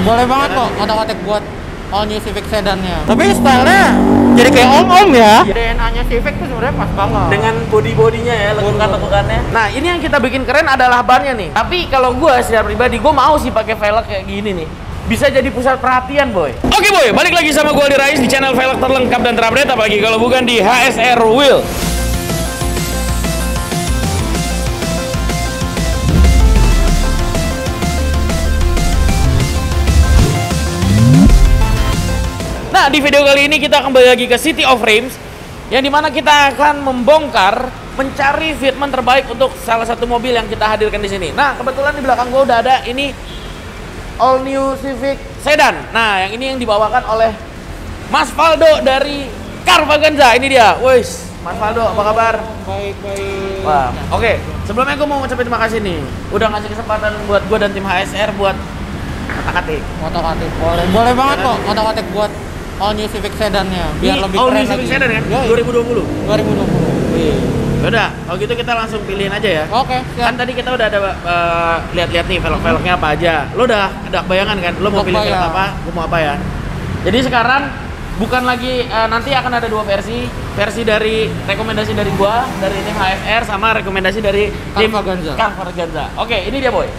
Boleh banget kok otak-atik buat all new Civic sedannya. Tapi stylenya jadi kayak om-om ya. DNA-nya Civic tuh sebenarnya pas banget. Dengan body-bodinya ya, lekukan-lekukannya. Nah, ini yang kita bikin keren adalah bannya nih. Tapi kalau gua secara pribadi, gua mau sih pakai velg kayak gini nih. Bisa jadi pusat perhatian, boy. Oke, boy, balik lagi sama gua Aldi Rais di channel velg terlengkap dan terupdate, apalagi kalau bukan di HSR Wheel. Nah, di video kali ini kita kembali lagi ke City of Frames, yang dimana kita akan membongkar, mencari fitment terbaik untuk salah satu mobil yang kita hadirkan di sini. Nah, kebetulan di belakang gua udah ada ini all new Civic Sedan. Nah, yang ini yang dibawakan oleh Mas Faldo dari Carvaganza. Ini dia, wes. Mas Faldo, apa kabar? Baik. Wah, oke. Sebelumnya gue mau ngucapin terima kasih nih, udah ngasih kesempatan buat gue dan tim HSR buat otak-atik. Otak-atik boleh banget kok otak-atik buat all new Civic sedannya biar lebih all keren new Civic lagi. Sedan kan? Yoi. 2020. 2020. Yaudah, kalau gitu kita langsung pilihin aja ya. Oke, siap. Kan tadi kita udah ada lihat-lihat nih velg-velgnya apa aja. Lo udah ada bayangan kan? Lo mau pilih velg apa? Gue mau apa ya? Jadi sekarang bukan lagi nanti akan ada dua versi dari rekomendasi dari gua, dari tim HSR, sama rekomendasi dari tim Carvaganza. Oke, ini dia, boy.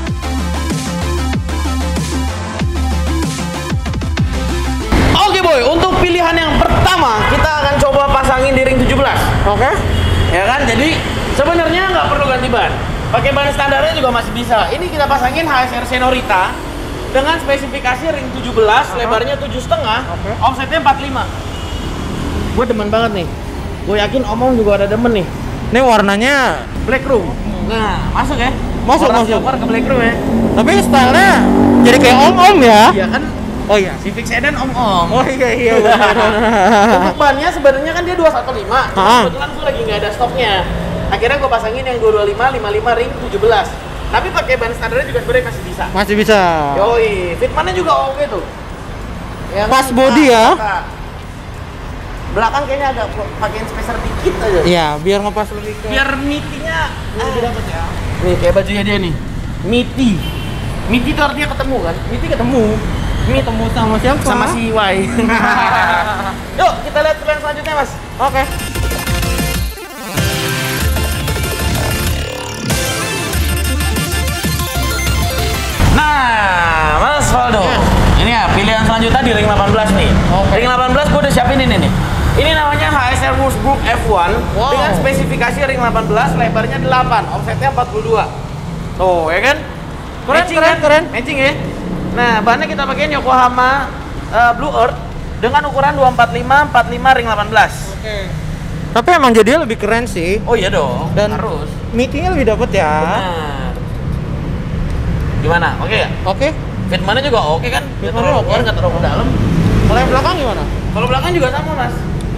Oke, boy, untuk pilihan yang pertama kita akan coba pasangin di ring 17. Oke. Ya kan, jadi sebenarnya nggak perlu ganti ban, pakai ban standarnya juga masih bisa. Ini kita pasangin HSR Senorita dengan spesifikasi ring 17, lebarnya 7,5, offsetnya 45. Gue demen banget nih, gue yakin omong juga ada demen nih. Ini warnanya Black Room. Nah, masuk ya? Masuk. Ke Black Room ya. Tapi stylenya jadi kayak om-om ya. Iya kan? Oh iya. Civic Sedan om-om. Oh iya. Untuk bannya sebenarnya kan dia 215. Kebetulan gue lagi nggak ada stoknya. Akhirnya gue pasangin yang 225, 55 ring 17. Tapi pakai ban standarnya juga sebenarnya masih bisa. Masih bisa. Yoi, fitmentnya juga oke tuh. Yang Pas body ya. Belakang kayaknya agak pakein spacer dikit aja. Iya, biar ngepas lebih ke. Biar mitinya lebih dapat ya. Nih kayak bajunya dia nih. Miti. Miti itu artinya ketemu kan? Miti ketemu. Ketemu sama siapa? Sama si Y. Yuk, kita lihat plan selanjutnya, Mas. Oke. Nah, Mas Faldo. Ini ya, pilihan selanjutnya di ring 18 nih. Ring 18 gue udah siapin ini nih. Ini namanya HSR Wurzburg F1 dengan spesifikasi ring 18, lebarnya 8, offsetnya 42. Tuh, ya kan? Keren. Matching ya? Nah, bahannya kita pakein Yokohama Blue Earth dengan ukuran 245 45 ring 18. Oke. Tapi emang jadinya lebih keren sih. Oh iya dong, Dan harus. meetingnya lebih dapet ya. Benar. Gimana? Oke ya? Oke. Fitmentnya juga oke kan? Nggak terlalu luar, nggak terlalu dalam. Kalau yang belakang gimana? Kalau belakang juga sama, Mas.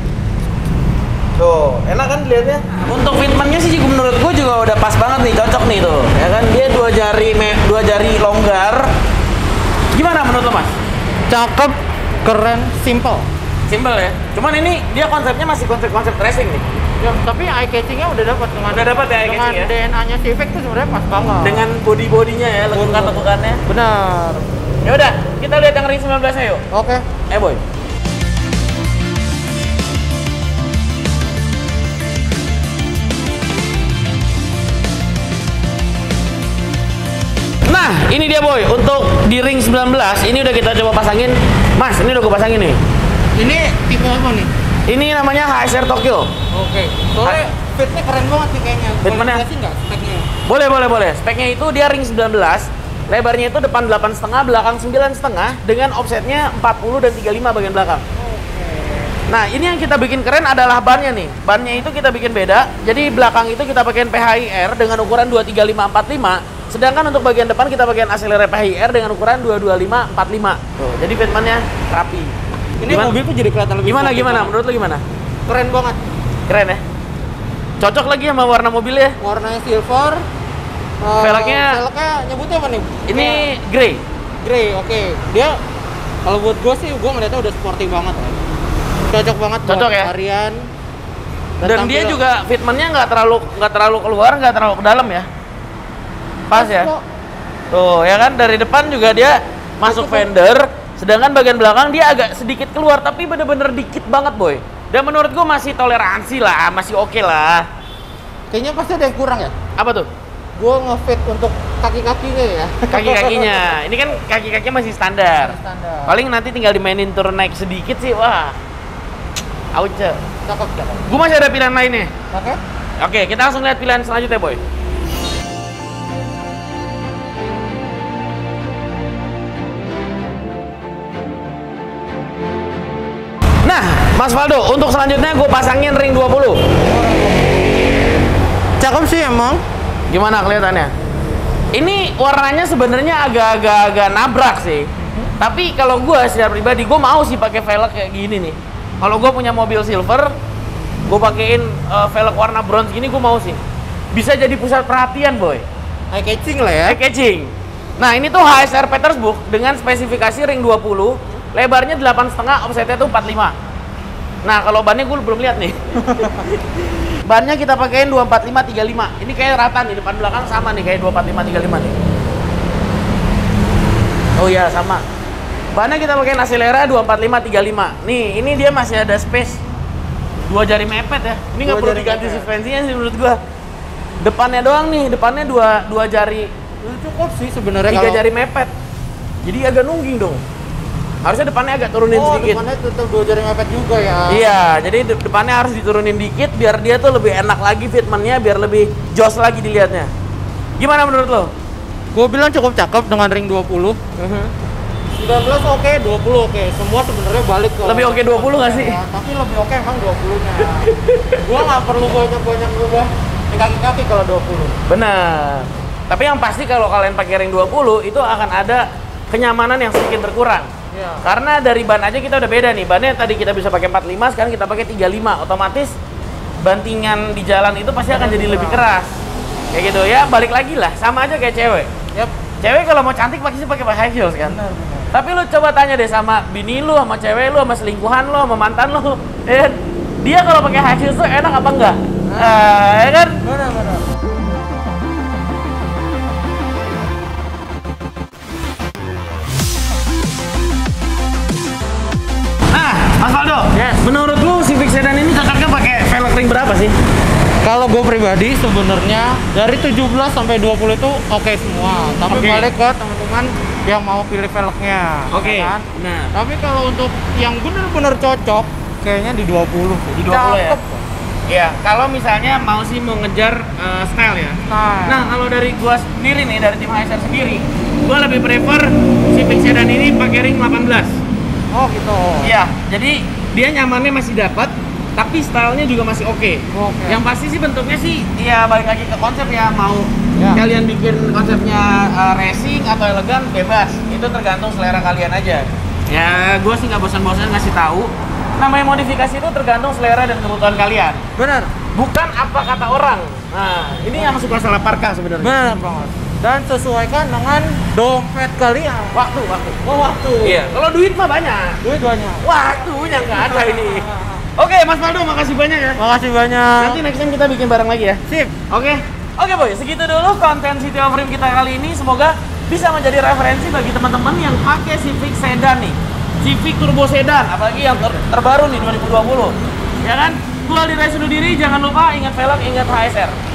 Tuh, enak kan dilihatnya? Untuk fitmentnya sih menurut gue juga udah pas banget nih, cocok nih tuh. Ya kan, dia dua jari longgar. Gimana menurut lo, Mas? Cakep, keren, simple. Simple ya. Cuman ini dia konsepnya masih konsep racing nih. Ya, tapi eye catchingnya udah dapat dengan. Udah dapat ya eye catching ya. DNA-nya Civic tuh sebenarnya pas banget. Dengan body-bodinya ya, lekukan-lekukannya. Benar. Ya udah, kita lihat yang ring 19 ayo. Oke. Boy. Nah, ini dia, boy. Untuk di ring 19 ini udah kita coba pasangin. Mas, ini udah gue pasangin nih. Ini tipe apa nih? Ini namanya HSR Tokyo. Oke. Soalnya fitnya keren banget nih kayaknya. Fitmentnya? Boleh sih nggak speknya? Boleh. Speknya itu dia ring 19, lebarnya itu depan 8,5, belakang 9,5 dengan offsetnya 40 dan 35 bagian belakang. Nah, ini yang kita bikin keren adalah bannya nih. Bannya itu kita bikin beda. Jadi belakang itu kita pakein PHIR dengan ukuran 235/45. Sedangkan untuk bagian depan kita bagian akselerasi PHIR dengan ukuran 225/45. Tuh, jadi fitmentnya rapi. Ini mobil tuh jadi kelihatan lebih Gimana? Menurut lu gimana? Keren banget. Keren ya? Cocok lagi sama warna mobilnya. Warnanya silver. Velgnya nyebutnya apa nih? Ini grey. Grey, oke. Dia kalau buat gue sih, gue ngeliatnya udah sporty banget. Cocok banget buat ya? harian. Dan dia juga fitmentnya nggak terlalu keluar, nggak terlalu ke dalam ya. Pas ya. Tuh, ya kan dari depan juga dia masuk fender, sedangkan bagian belakang dia agak sedikit keluar, tapi bener-bener dikit banget boy. Dan menurut gue masih toleransi lah, masih oke lah. Kayaknya pasti ada yang kurang ya? Apa tuh? Gue ngefit untuk kaki-kakinya ya. Kaki-kakinya. Ini kan kaki-kakinya masih standar. Standar. Paling nanti tinggal dimainin turun naik sedikit sih, wah. Auce. Cakep, cakep. Gue masih ada pilihan lainnya. Oke. Oke, kita langsung lihat pilihan selanjutnya, boy. Nah, Mas Valdo, untuk selanjutnya gue pasangin ring 20. Cakep sih emang. Gimana kelihatannya? Ini warnanya sebenarnya agak-agak nabrak sih. Tapi kalau gue secara pribadi, gue mau sih pakai velg kayak gini nih. Kalau gue punya mobil silver, gue pakein velg warna bronze gini, gue mau sih. Bisa jadi pusat perhatian, boy. Eye catching lah ya. Eye catching. Nah, ini tuh HSR Petersburg dengan spesifikasi ring 20, lebarnya 8,5, offsetnya tuh 45. Nah, kalau bannya gue belum lihat nih. Bannya kita pakein 245/35. Ini kayak rata nih, depan belakang sama nih kayak 245/35 nih. Oh iya, sama. Bannya kita pakein Acelera 245/35. Nih, ini dia masih ada space 2 jari mepet ya. Ini nggak perlu diganti suspensinya sih menurut gua. Depannya doang nih, depannya dua jari. Cukup sih sebenarnya 3 jari mepet. Jadi agak nungging dong. Harusnya depannya agak turunin sedikit. Oh, depannya tetap 2 jari mepet juga ya. Iya, jadi depannya harus diturunin dikit biar dia tuh lebih enak lagi fitmentnya, biar lebih jos lagi dilihatnya. Gimana menurut lo? Gue bilang cukup cakep dengan ring 20. 19 oke, 20 oke. Semua sebenarnya balik ke Lebih oke 20 nggak sih? Ya, tapi lebih oke emang 20-nya. Gua nggak perlu banyak-banyak rubah di kaki-kaki kalau 20. Benar. Tapi yang pasti kalau kalian pakai ring 20 itu akan ada kenyamanan yang sedikit berkurang. Iya. Karena dari ban aja kita udah beda nih. Bannya tadi kita bisa pakai 45, sekarang kita pakai 35. Otomatis bantingan di jalan itu pasti akan jadi lebih keras. Kayak gitu ya, balik lagi lah. Sama aja kayak cewek. Yap. Cewek kalau mau cantik pasti pakai high heels kan. Benar. Tapi lu coba tanya deh sama bini lu, sama cewek lu, sama selingkuhan lu, sama mantan lu. Dia kalau pakai high heels tuh enak apa enggak? Ya kan? Benar. Nah, Mas Valdo, Yes. menurut lu Civic Sedan ini cocoknya pakai velg ring berapa sih? Kalau gue pribadi sebenarnya dari 17 sampai 20 itu oke semua. Tapi Oke. balik ke teman-teman yang mau pilih velgnya. Oke. Ya kan? Nah, Tapi kalau untuk yang benar-benar cocok kayaknya di 20. di 20 ya. Cakep. Iya, kalau misalnya mau sih mau ngejar style ya. Nah, kalau dari gua sendiri nih, dari tim HSR sendiri, gua lebih prefer Civic Sedan ini pakai ring 18. Oh gitu. Iya, jadi dia nyamannya masih dapat, tapi stylenya juga masih oke. Oke. Yang pasti sih bentuknya sih, ya balik lagi ke konsep ya, mau Ya. kalian bikin konsepnya racing atau elegan bebas, itu tergantung selera kalian aja. Ya, gue sih nggak bosan-bosan ngasih tahu. Namanya modifikasi itu tergantung selera dan kebutuhan kalian, Benar. bukan apa kata orang. Nah, ini yang suka salah parkah sebenarnya. Benar banget. Dan sesuaikan dengan dompet kalian. Waktu. Oh, waktu. Iya, kalau duit mah banyak. Duit banyak. Waktunya nggak ada ini. Oke, Mas Valdo, makasih banyak ya. Makasih banyak. Nanti next time kita bikin bareng lagi ya. Sip. Oke boy, segitu dulu konten City of Rim kita kali ini. Semoga bisa menjadi referensi bagi teman-teman yang pakai Civic Sedan nih, Civic Turbo Sedan, apalagi yang terbaru nih 2020. Ya kan? Gua Aldi Rais undur diri, jangan lupa ingat velg, ingat HSR.